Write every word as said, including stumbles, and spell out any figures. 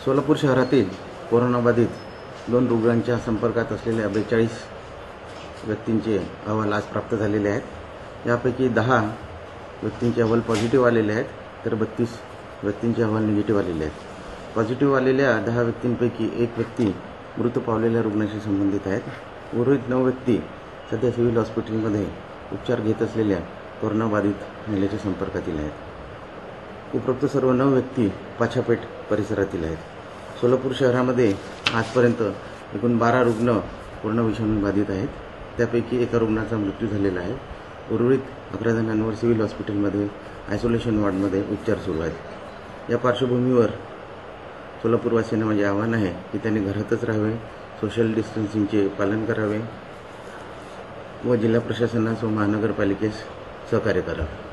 सोलापूर शहरातील कोरोनाबाधित दोन रुग्णांच्या संपर्कात असलेल्या बेचाळीस व्यक्तींचे अहवाल आज प्राप्त झालेले आहेत। यापैकी दहा व्यक्तींचे अहवाल पॉझिटिव्ह आलेले आहेत, तर बत्तीस व्यक्तींचे अहवाल निगेटिव्ह आलेले आहेत। पॉझिटिव्ह आलेल्या दहा व्यक्तींपैकी एक व्यक्ती मृत पावलेल्या रुग्णाशी संबंधित आहेत। उर्वरित नऊ व्यक्ती सध्या सिव्हिल हॉस्पिटलमध्ये उपचार घेत असलेल्या कोरोनाबाधित महिलेच्या संपर्कातील आहेत। उपरोक्त सर्व नऊ व्यक्ती पाछापेठ परिसरातील आहेत। सोलापूर शहरामध्ये आजपर्यंत एकूण बारा रुग्ण कोरोना विषाणू बाधित आहेत। त्यापैकी एका रुग्णाचा मृत्यू झालेला आहे। उर्वरित अकरा जणांवर सिव्हिल हॉस्पिटलमध्ये आयसोलेशन वॉर्डमध्ये उपचार सुरू आहेत। या पार्श्वभूमीवर सोलापूरवासियांना माझे आवाहन आहे की त्यांनी घरातच राहावे, सोशल डिस्टन्सिंगचे पालन करावे व जिल्हा प्रशासनास व महानगरपालिकेस सहकार्य करावे।